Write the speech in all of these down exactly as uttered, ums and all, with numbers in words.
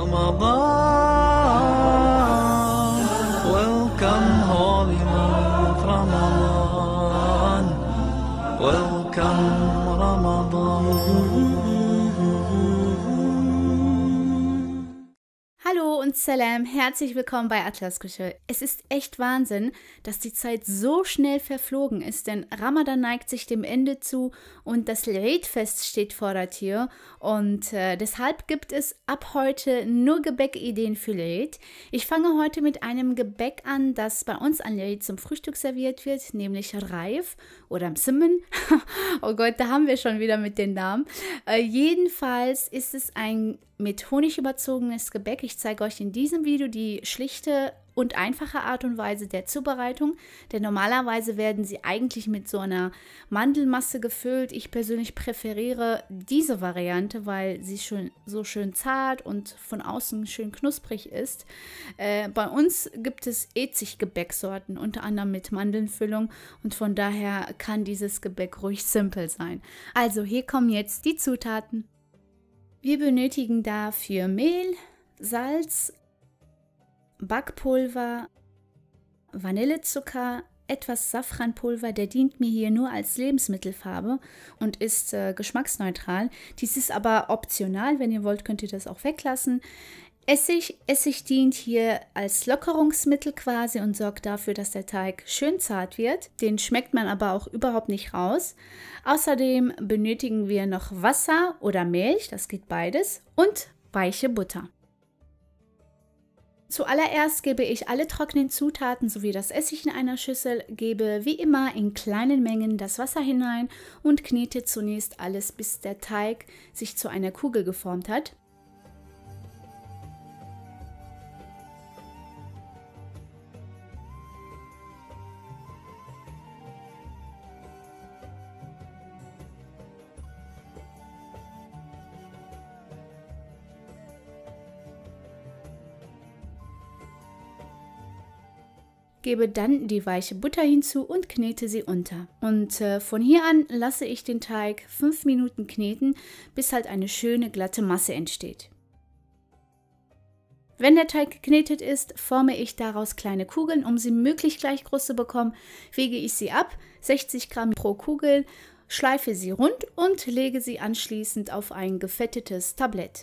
Ramadan. Welcome, holy month Ramadan. Welcome, Ramadan. Hallo und Salam, herzlich willkommen bei Atlas Küche. Es ist echt Wahnsinn, dass die Zeit so schnell verflogen ist, denn Ramadan neigt sich dem Ende zu und das Eid-Fest steht vor der Tür und äh, deshalb gibt es ab heute nur Gebäckideen für Eid. Ich fange heute mit einem Gebäck an, das bei uns an Eid zum Frühstück serviert wird, nämlich Reif oder Msimmen. Oh Gott, da haben wir schon wieder mit den Namen. Äh, jedenfalls ist es ein mit Honig überzogenes Gebäck. Ich zeige euch in diesem Video die schlichte und einfache Art und Weise der Zubereitung, denn normalerweise werden sie eigentlich mit so einer Mandelmasse gefüllt. Ich persönlich präferiere diese Variante, weil sie schon so schön zart und von außen schön knusprig ist. Äh, bei uns gibt es Etzig-Gebäcksorten, unter anderem mit Mandelnfüllung, und von daher kann dieses Gebäck ruhig simpel sein. Also hier kommen jetzt die Zutaten. Wir benötigen dafür Mehl, Salz, Backpulver, Vanillezucker, etwas Safranpulver, der dient mir hier nur als Lebensmittelfarbe und ist äh, geschmacksneutral. Dies ist aber optional, wenn ihr wollt, könnt ihr das auch weglassen. Essig, Essig dient hier als Lockerungsmittel quasi und sorgt dafür, dass der Teig schön zart wird. Den schmeckt man aber auch überhaupt nicht raus. Außerdem benötigen wir noch Wasser oder Milch, das geht beides, und weiche Butter. Zuallererst gebe ich alle trockenen Zutaten sowie das Essig in einer Schüssel, gebe wie immer in kleinen Mengen das Wasser hinein und knete zunächst alles, bis der Teig sich zu einer Kugel geformt hat. Gebe dann die weiche Butter hinzu und knete sie unter. Und äh, von hier an lasse ich den Teig fünf Minuten kneten, bis halt eine schöne glatte Masse entsteht. Wenn der Teig geknetet ist, forme ich daraus kleine Kugeln. Um sie möglichst gleich groß zu bekommen, wiege ich sie ab, sechzig Gramm pro Kugel, schleife sie rund und lege sie anschließend auf ein gefettetes Tablett.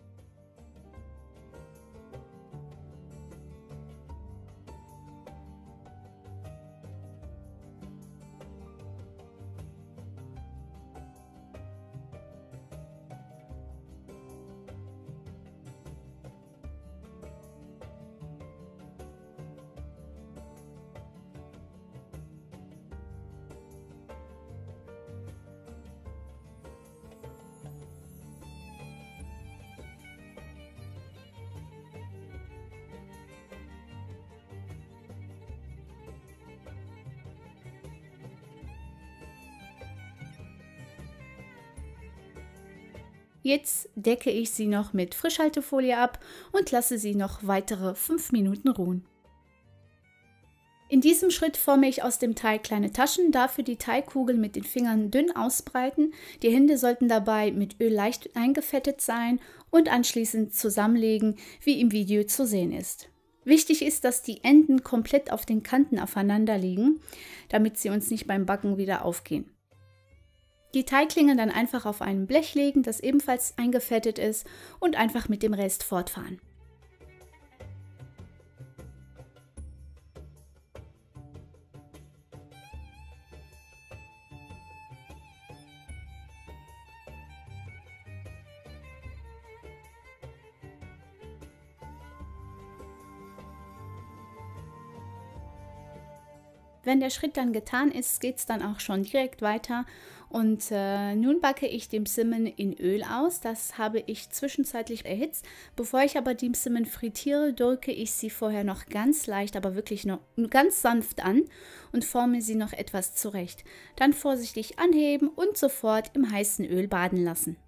Jetzt decke ich sie noch mit Frischhaltefolie ab und lasse sie noch weitere fünf Minuten ruhen. In diesem Schritt forme ich aus dem Teig kleine Taschen, dafür die Teigkugel mit den Fingern dünn ausbreiten. Die Hände sollten dabei mit Öl leicht eingefettet sein und anschließend zusammenlegen, wie im Video zu sehen ist. Wichtig ist, dass die Enden komplett auf den Kanten aufeinander liegen, damit sie uns nicht beim Backen wieder aufgehen. Die Teiglinge dann einfach auf ein Blech legen, das ebenfalls eingefettet ist, und einfach mit dem Rest fortfahren. Wenn der Schritt dann getan ist, geht es dann auch schon direkt weiter. Und äh, nun backe ich die Msimmen in Öl aus. Das habe ich zwischenzeitlich erhitzt. Bevor ich aber die Msimmen frittiere, drücke ich sie vorher noch ganz leicht, aber wirklich noch ganz sanft an und forme sie noch etwas zurecht. Dann vorsichtig anheben und sofort im heißen Öl baden lassen.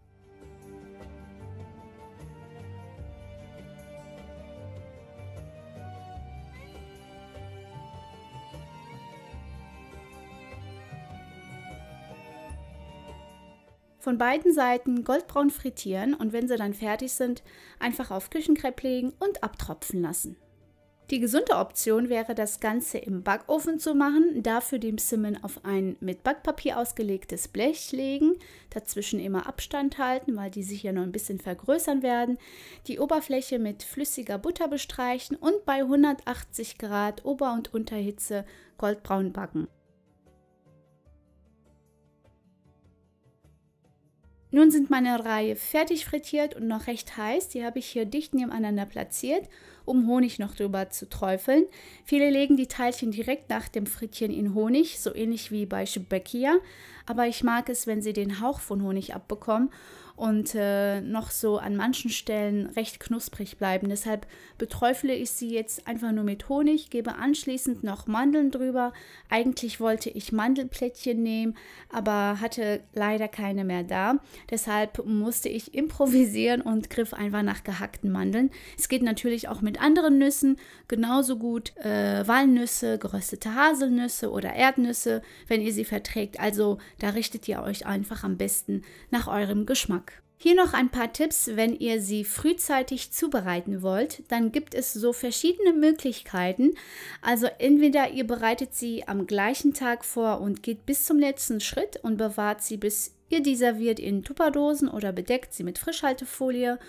Von beiden Seiten goldbraun frittieren und wenn sie dann fertig sind, einfach auf Küchenkrepp legen und abtropfen lassen. Die gesunde Option wäre, das Ganze im Backofen zu machen, dafür die Msemmen auf ein mit Backpapier ausgelegtes Blech legen, dazwischen immer Abstand halten, weil die sich ja noch ein bisschen vergrößern werden, die Oberfläche mit flüssiger Butter bestreichen und bei hundertachtzig Grad Ober- und Unterhitze goldbraun backen. Nun sind meine Reihe fertig frittiert und noch recht heiß. Die habe ich hier dicht nebeneinander platziert, um Honig noch drüber zu träufeln. Viele legen die Teilchen direkt nach dem Frittieren in Honig, so ähnlich wie bei Shebekia. Aber ich mag es, wenn sie den Hauch von Honig abbekommen und äh, noch so an manchen Stellen recht knusprig bleiben. Deshalb beträufle ich sie jetzt einfach nur mit Honig, gebe anschließend noch Mandeln drüber. Eigentlich wollte ich Mandelplättchen nehmen, aber hatte leider keine mehr da. Deshalb musste ich improvisieren und griff einfach nach gehackten Mandeln. Es geht natürlich auch mit anderen Nüssen, genauso gut äh, Walnüsse, geröstete Haselnüsse oder Erdnüsse, wenn ihr sie verträgt. Also da richtet ihr euch einfach am besten nach eurem Geschmack. Hier noch ein paar Tipps, wenn ihr sie frühzeitig zubereiten wollt, dann gibt es so verschiedene Möglichkeiten. Also entweder ihr bereitet sie am gleichen Tag vor und geht bis zum letzten Schritt und bewahrt sie, bis ihr die serviert, in Tupperdosen oder bedeckt sie mit Frischhaltefolie.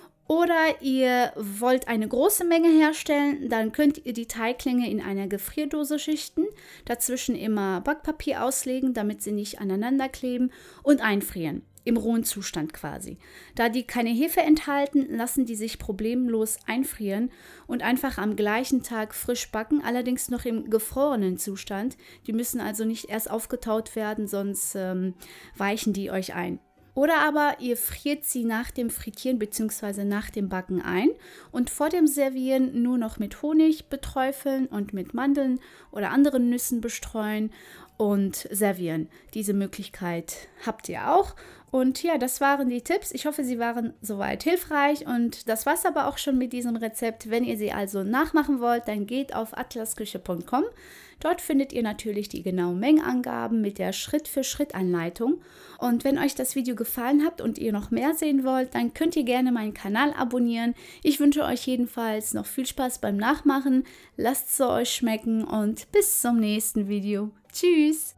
Oder ihr wollt eine große Menge herstellen, dann könnt ihr die Teiglinge in einer Gefrierdose schichten, dazwischen immer Backpapier auslegen, damit sie nicht aneinander kleben und einfrieren, im rohen Zustand quasi. Da die keine Hefe enthalten, lassen die sich problemlos einfrieren und einfach am gleichen Tag frisch backen, allerdings noch im gefrorenen Zustand. Die müssen also nicht erst aufgetaut werden, sonst ähm, weichen die euch ein. Oder aber ihr friert sie nach dem Frittieren bzw. nach dem Backen ein und vor dem Servieren nur noch mit Honig beträufeln und mit Mandeln oder anderen Nüssen bestreuen und servieren. Diese Möglichkeit habt ihr auch. Und ja, das waren die Tipps. Ich hoffe, sie waren soweit hilfreich und das war's aber auch schon mit diesem Rezept. Wenn ihr sie also nachmachen wollt, dann geht auf atlasküche punkt com. Dort findet ihr natürlich die genauen Mengenangaben mit der Schritt-für-Schritt-Anleitung. Und wenn euch das Video gefallen hat und ihr noch mehr sehen wollt, dann könnt ihr gerne meinen Kanal abonnieren. Ich wünsche euch jedenfalls noch viel Spaß beim Nachmachen. Lasst es euch schmecken und bis zum nächsten Video. Tschüss!